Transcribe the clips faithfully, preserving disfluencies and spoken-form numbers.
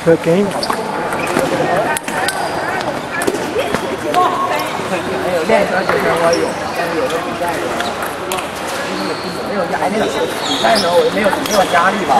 Per game。 还有练拳学拳我有，但是有的比赛没有压力，比赛的时候我就没有没有压力吧。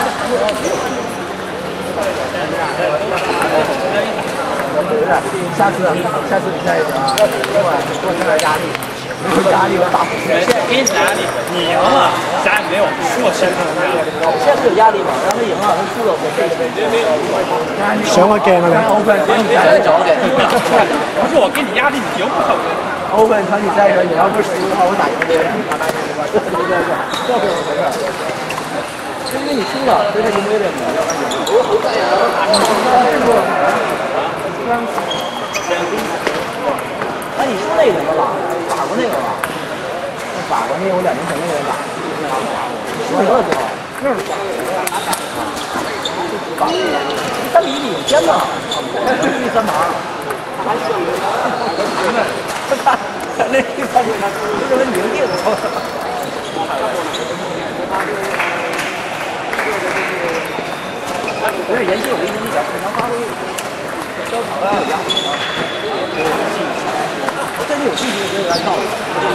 下次下次比赛啊，多多点压力。 没有压力，我打不起来。现在给你压力，你赢了，啥也没有，输了现在现在是有压力嘛？然后赢了，他输了我这上个鏡啊！ Open 团体赛找给， 不是我给你压力，你赢不了。 Open 团体赛的时候，你要不输的话，我打赢别人。对对对，这回我回事。是因为你输了，所以他赢别人的。那你输那个什么吧？ 法国那个吧，那法国那个我两年前那个人打，输赢了最后，就是法国，三比一领先嘛，第三盘，还是他那第三盘认为赢定了，不是延期，我跟你讲，正常发挥，消跑了呀。 我真的有信心可以来跳。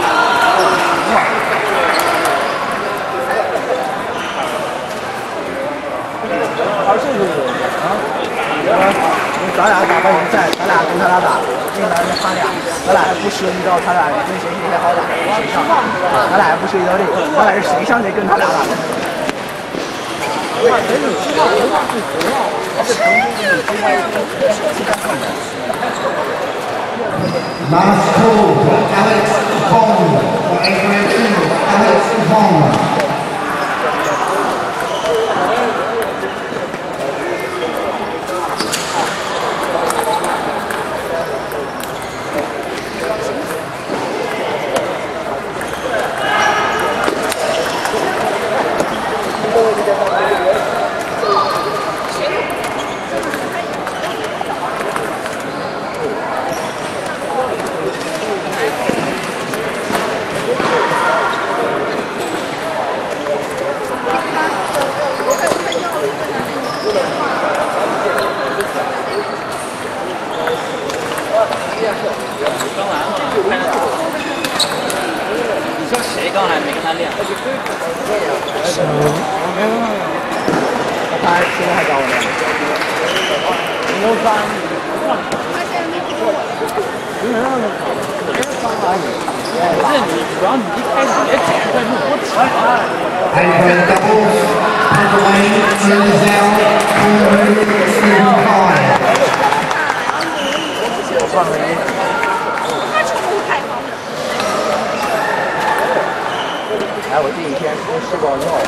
二十岁啊！咱俩打半决赛，咱俩跟他俩打，那个人他俩，咱俩还不说，你知道他俩跟谁谁好打，谁上？咱俩还不说意大利，咱俩是谁上谁跟他俩打的。哇，人你知道，人家是不要，他是成绩是最高的，其他上的。 Last call for Alex Hong for A grade two, Alex Hong. 来，我这几天吃过肉。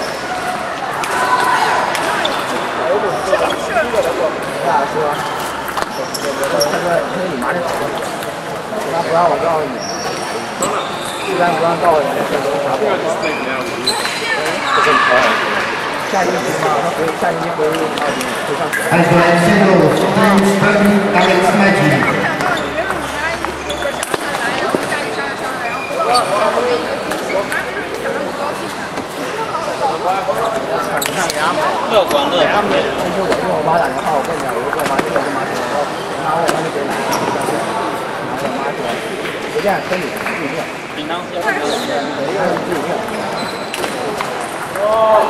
他俩说，他说他说你妈这头发，他不让我告诉你，一般不让告诉你这都是啥包。下星期嘛，他回下星期回二级会上学。 As well as singles, Alex Maggi. 乐观乐观。 那是我跟我妈打电话，我跟你讲，我就跟我妈就跟我妈说，妈，我妈就别来了。然后我妈说，不这样身体不一定。 平常心。 不一定。 哦。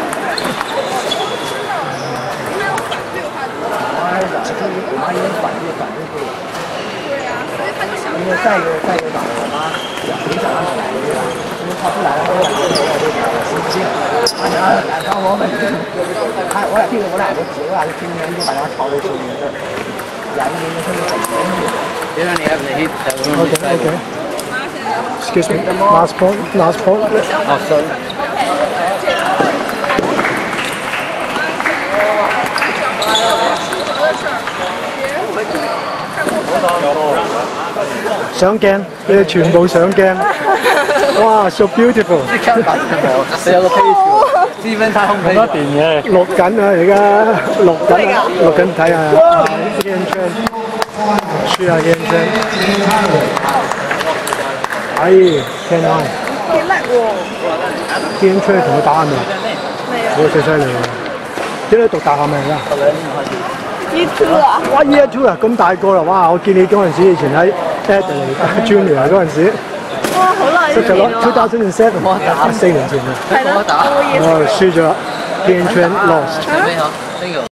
我妈是想，就是我妈因为反对反对不了。 对呀，所以他就想。 因为再一个再一个长得，我妈想没想让我来，对吧？因为她不来，她我俩就我就心不静。她想让来，然后我们哎，我俩这个我俩都急，我俩就天天就把那吵着说这个事儿。眼睛就是很严厉。别让你还没 hit。 Okay, okay. Excuse me. Last point. Last point. Oh, sorry. 上鏡，你哋全部上鏡，哇 ，so beautiful！ 你有個 page， 資分太空冇得電嘅，錄緊啊，而家錄緊啊，錄緊睇下 Hien Tran， 輸下 Hien Tran， 哎 ，Hien Tran， 幾叻喎 ！Hien Tran 同佢打係咪？ 未啊！ 我最犀利啊！點解讀大學未啊？ 讀兩年開始。 Year Two 啊！ 哇 Year Two 啊，咁大個啦！哇，我見你嗰陣時以前喺 Adelaide Junior 嗰陣時， 哇，好耐即係咯喎！ two thousand seven，四年前啦。 係咯，我 Year 哦，輸咗 Hien Tran lost。 前面哈，那个。